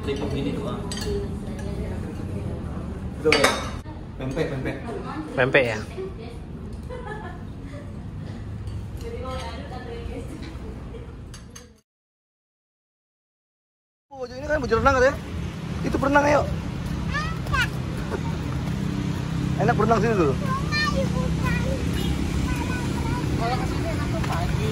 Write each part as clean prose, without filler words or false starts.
Tripod ini doang. Itu ya. Pempek. Pempek ya. Oh, ini kan baju renang katanya. Itu berenang ayo. Enak berenang sini dulu. Kalau kesini enak tuh pagi.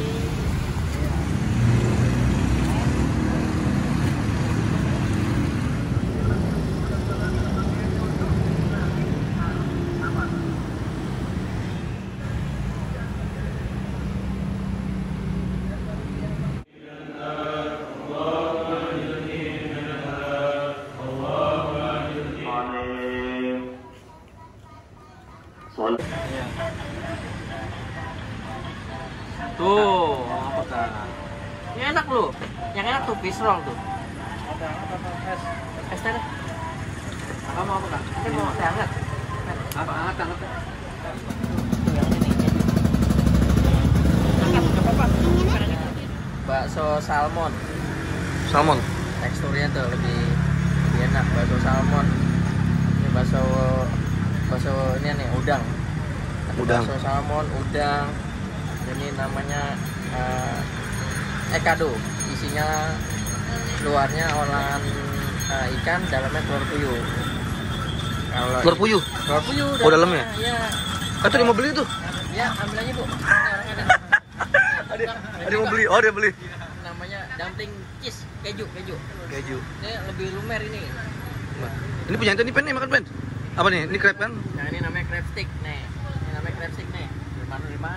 Tuh, apa kan? Ini enak loh. Yang enak tuh fish roll tuh. Ada apa? Es teh. Apa mau apa, Kak? Ini mau teh hangat. Apa hangat? Bakso salmon. Salmon. Teksturnya tuh lebih enak, bakso salmon. Ini bakso ini nih udang. Ada Udang. Bakso salmon, udang. Ini namanya ekado. Isinya luarnya olahan ikan, dalamnya telur puyuh. Kalau Telur puyuh. telur puyuh Oh, dalamnya? Ya. Itu dia mau beli tuh. Ya, ambil aja, Bu. Dia mau beli. Oh, dia beli. Namanya dumpling cheese, keju. Keju. Ini lebih lumer ini. Ini punya ini pen nih, makan pen. Apa nih? Ini crab kan? Nah, ini namanya crab stick nih. Ini namanya crab stick nih. Lima.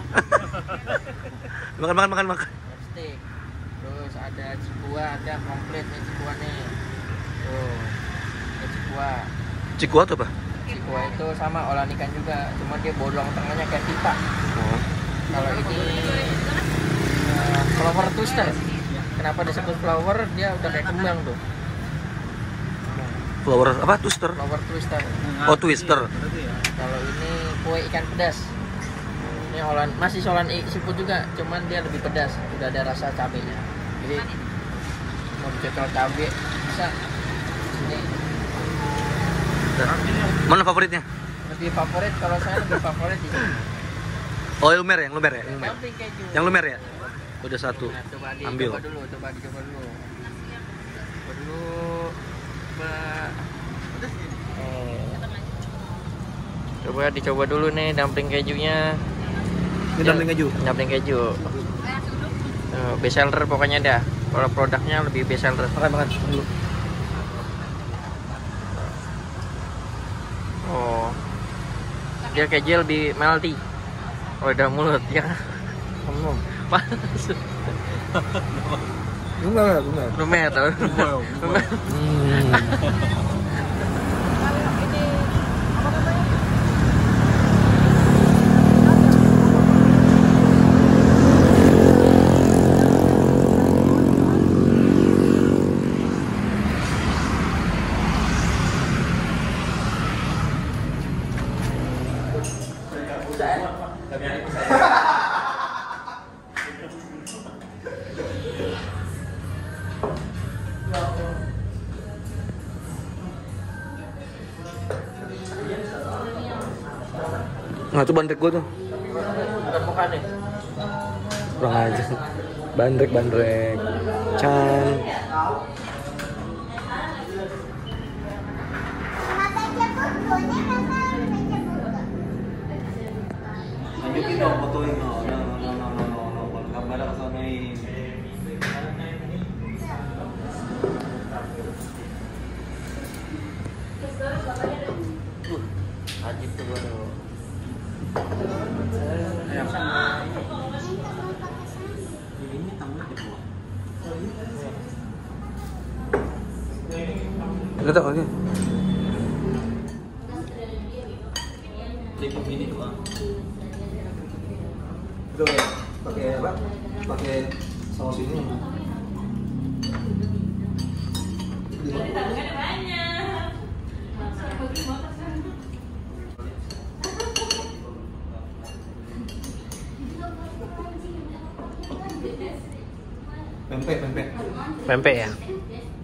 Makan. Crab stick. Terus ada cikua, ada komplit nih cikua nih. Tuh. Ini cikua. Cikua tuh apa? Cikua itu sama olahan ikan juga, cuma dia bolong tengahnya kayak pita. Oh. Kalau ini flower twister. Kenapa disebut flower? Dia udah kayak kembang tuh. Flower apa? Twister. Flower twister. Oh, twister. Kalau ini kue ikan pedas. Ini olahan masih olahan seafood juga, cuman dia lebih pedas. Udah ada rasa cabenya. Jadi mau cocol cabe bisa. Ini Mana favoritnya? lebih favorit, kalau saya lebih favorit di sini. Oh, yang lumer ya? Lumer. Dumpling keju. Yang lumer ya? Udah satu. Nah, coba Ambil. dicoba dulu. Coba dicoba dulu. Coba dicoba dulu nih dumpling kejunya. Ini dumpling keju. Dumpling keju. Best seller pokoknya dah. Kalau produknya lebih best seller. Makan dulu. Oh. Dia keju lebih melty. Oh, udah mulut ya. Panas. Lumer. Lumer tuh. Lumer. Nah, itu bandrek gua tuh. Bukan muka nih. Kurang aja. Bandrek. Can. Lanjutin dong fotoin. No. Gambar ke sana ini. Ajib tuh baru. Ini tambah dibuat. Udah tak oke. Tripod ini doang. Itu ya. Pakai apa? Pakai saus ini. Pempek. Pempek ya.